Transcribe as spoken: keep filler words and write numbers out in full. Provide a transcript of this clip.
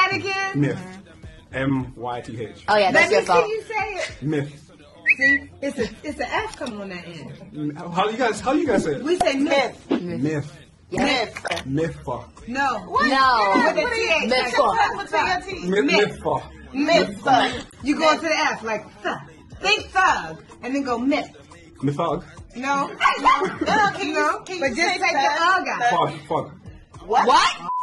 that again. Myth. M Y T H. Oh yeah, that's Let your me fault. see you say it. Myth. See, it's a it's an F coming on that end. How you guys? How you guys say it? We say myth. Myth. Myth. Myth. No. What? No. With a T H. Myth. Myth. Myth. Myth. You go to the F like thug. Think thug, and then go myth. Mythog. No. No. Can you? Can you but just say the ugh. Fog. Fog. What? What?